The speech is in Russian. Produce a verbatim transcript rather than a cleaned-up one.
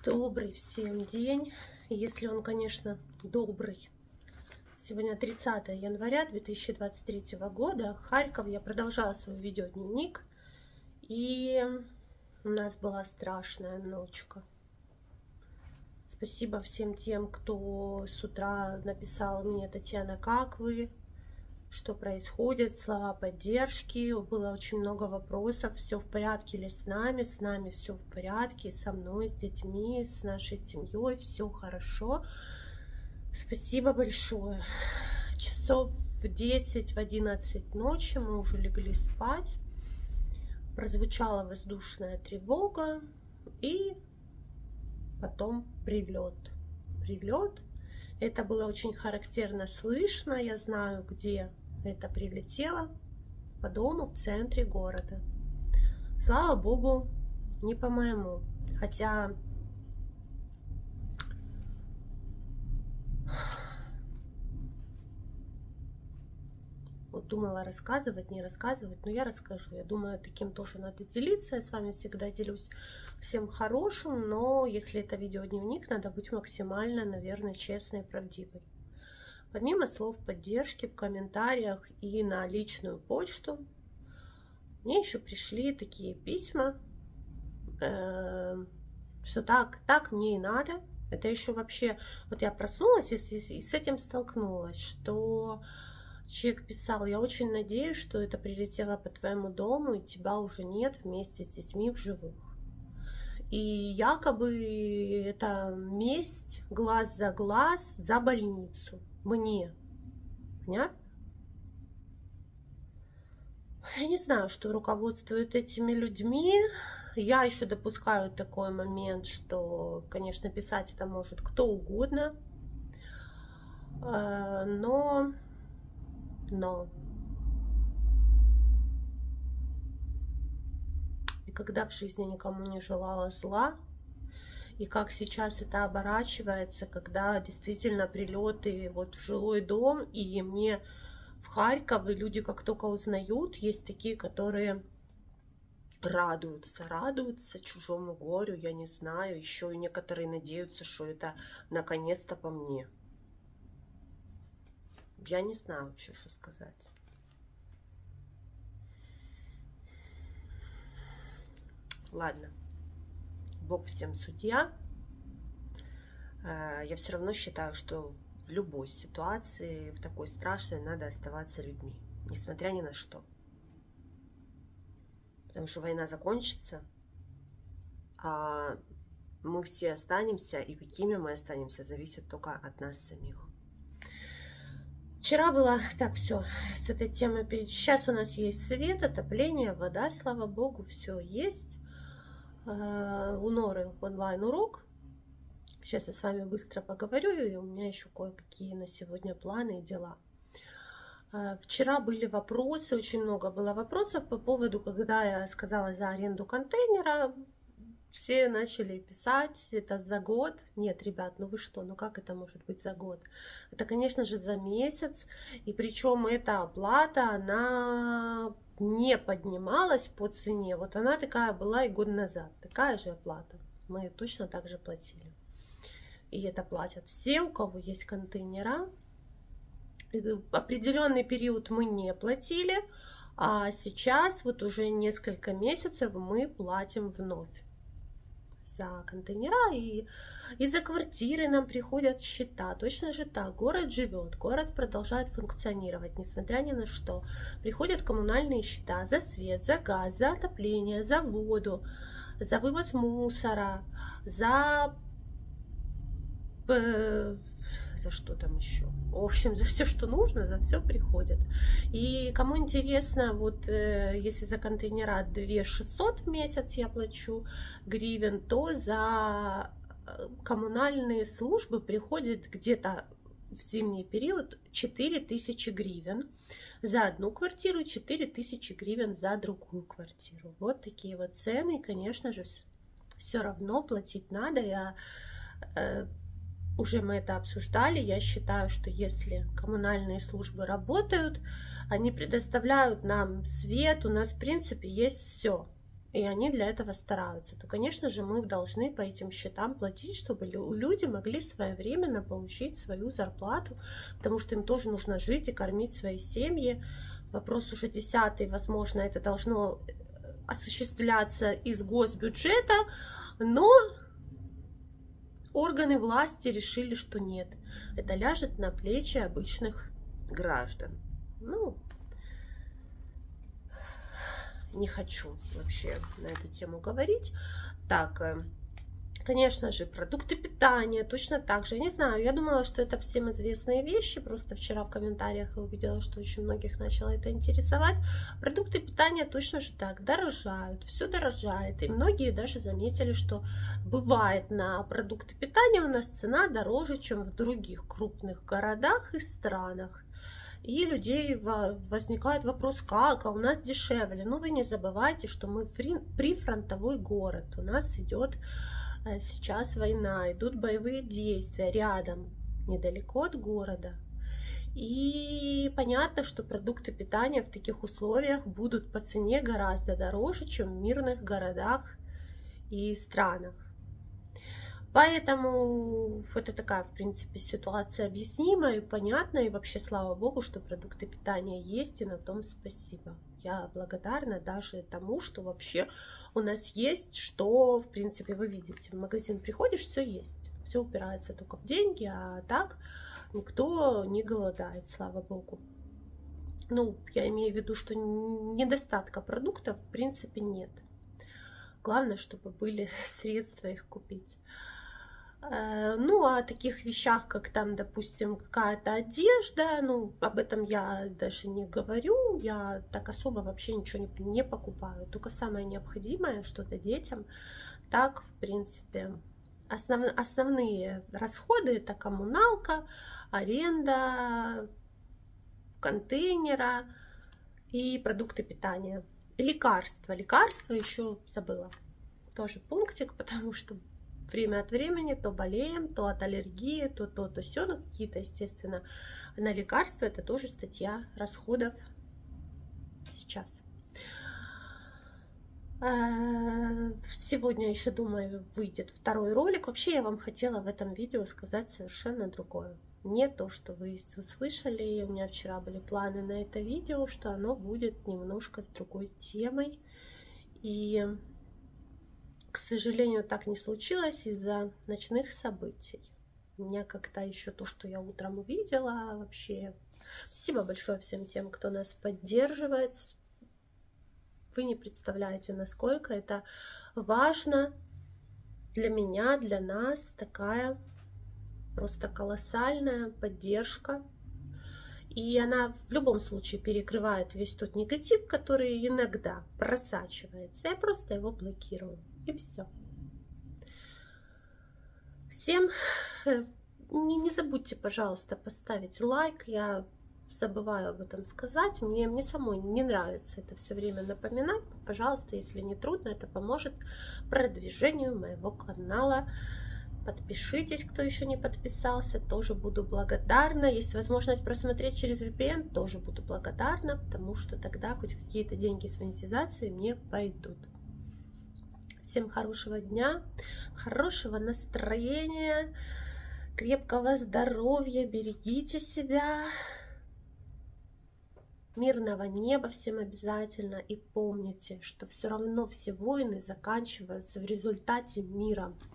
Добрый всем день, если он, конечно, добрый. Сегодня тридцатое января две тысячи двадцать третьего года, Харьков. Я продолжала свой видеодневник, и у нас была страшная ночка. Спасибо всем тем, кто с утра написал мне: Татьяна, как вы? Что происходит? Слова поддержки. Было очень много вопросов. Все в порядке ли с нами? С нами все в порядке. Со мной, с детьми, с нашей семьей. Все хорошо. Спасибо большое. Часов в десять, в одиннадцать ночи мы уже легли спать. Прозвучала воздушная тревога. И потом прилет. Прилет. Это было очень характерно слышно. Я знаю, где это прилетело. По дому в центре города. Слава богу, не по моему. Хотя вот думала рассказывать, не рассказывать, но я расскажу. Я думаю, таким тоже надо делиться. Я с вами всегда делюсь всем хорошим, но если это видеодневник, надо быть максимально, наверное, честной и правдивой. Помимо слов поддержки в комментариях и на личную почту, мне еще пришли такие письма, э, что так, так мне и надо. Это еще вообще, вот я проснулась и, и, и с этим столкнулась, что человек писал: я очень надеюсь, что это прилетело по твоему дому, и тебя уже нет вместе с детьми в живых. И якобы это месть, глаз за глаз, за больницу. Мне. Понятно? Я не знаю, что руководствует этими людьми. Я еще допускаю такой момент, что, конечно, писать это может кто угодно. Но... Но... И когда в жизни никому не желала зла, и как сейчас это оборачивается, когда действительно прилеты вот в жилой дом, и мне в Харьков, и люди как только узнают, есть такие, которые радуются, радуются чужому горю, я не знаю, еще и некоторые надеются, что это наконец-то по мне. Я не знаю вообще, что сказать. Ладно. Бог всем судья. Я все равно считаю, что в любой ситуации, в такой страшной, надо оставаться людьми, несмотря ни на что. Потому что война закончится, а мы все останемся, и какими мы останемся, зависит только от нас самих. Вчера было так, все с этой темой. Сейчас у нас есть свет, отопление, вода, слава богу, все есть. У Норы онлайн-урок. Сейчас я с вами быстро поговорю, и у меня еще кое-какие на сегодня планы и дела. Вчера были вопросы, очень много было вопросов по поводу, когда я сказала за аренду контейнера. Все начали писать: это за год. Нет, ребят, ну вы что, ну как это может быть за год? Это, конечно же, за месяц. И причем эта оплата, она не поднималась по цене. Вот она такая была и год назад. Такая же оплата. Мы точно так же платили. И это платят все, у кого есть контейнера. Определенный период мы не платили. А сейчас вот уже несколько месяцев мы платим вновь за контейнера, и, и за квартиры нам приходят счета. Точно же так. Город живет, город продолжает функционировать, несмотря ни на что. Приходят коммунальные счета за свет, за газ, за отопление, за воду, за вывоз мусора, за... за что там еще? В общем, за все, что нужно, за все приходят. И кому интересно, вот э, если за контейнера две тысячи шестьсот в месяц я плачу гривен, то за коммунальные службы приходит где-то в зимний период четыре тысячи гривен за одну квартиру, четыре тысячи гривен за другую квартиру. Вот такие вот цены. Конечно же, все равно платить надо. Я э, Уже мы это обсуждали. Я считаю, что если коммунальные службы работают, они предоставляют нам свет, у нас в принципе есть все. и они для этого стараются, то, конечно же, мы должны по этим счетам платить, чтобы люди могли своевременно получить свою зарплату, потому что им тоже нужно жить и кормить свои семьи. Вопрос уже десятый, возможно, это должно осуществляться из госбюджета, но органы власти решили, что нет, это ляжет на плечи обычных граждан. Ну, не хочу вообще на эту тему говорить. Так, конечно же, продукты питания точно так же. Я не знаю, я думала, что это всем известные вещи. Просто вчера в комментариях я увидела, что очень многих начало это интересовать. Продукты питания точно же так дорожают, все дорожает. И многие даже заметили, что бывает на продукты питания у нас цена дороже, чем в других крупных городах и странах. И людей возникает вопрос, как, а у нас дешевле. Но вы не забывайте, что мы прифронтовой город. У нас идет сейчас война, идут боевые действия рядом, недалеко от города. И понятно, что продукты питания в таких условиях будут по цене гораздо дороже, чем в мирных городах и странах. Поэтому это такая, в принципе, ситуация объяснимая и понятная. И вообще, слава богу, что продукты питания есть, и на том спасибо. Я благодарна даже тому, что вообще у нас есть, что, в принципе, вы видите. В магазин приходишь, все есть. Все упирается только в деньги, а так никто не голодает, слава богу. Ну, я имею в виду, что недостатка продуктов, в принципе, нет. Главное, чтобы были средства их купить. Ну, о таких вещах, как там, допустим, какая-то одежда, ну, об этом я даже не говорю, я так особо вообще ничего не, не покупаю, только самое необходимое, что-то детям. Так, в принципе, основ, основные расходы — это коммуналка, аренда контейнера и продукты питания. Лекарства, лекарства еще забыла, тоже пунктик, потому что время от времени то болеем, то от аллергии, то то, то все, ну какие-то, естественно, на лекарства. Это тоже статья расходов сейчас. Сегодня еще, думаю, выйдет второй ролик. Вообще я вам хотела в этом видео сказать совершенно другое. Не то, что вы услышали. У меня вчера были планы на это видео, что оно будет немножко с другой темой. И к сожалению, так не случилось из-за ночных событий. У меня как-то еще то, что я утром увидела, вообще. Спасибо большое всем тем, кто нас поддерживает. Вы не представляете, насколько это важно для меня, для нас. Такая просто колоссальная поддержка. И она в любом случае перекрывает весь тот негатив, который иногда просачивается. Я просто его блокирую. И все. Всем не, не забудьте, пожалуйста, поставить лайк. Я забываю об этом сказать. Мне, мне самой не нравится это все время напоминать. Пожалуйста, если не трудно, это поможет продвижению моего канала. Подпишитесь, кто еще не подписался, тоже буду благодарна. Есть возможность просмотреть через ви пи эн, тоже буду благодарна, потому что тогда хоть какие-то деньги с монетизации мне пойдут. Всем хорошего дня, хорошего настроения, крепкого здоровья, берегите себя, мирного неба всем обязательно. И помните, что все равно все войны заканчиваются в результате мира.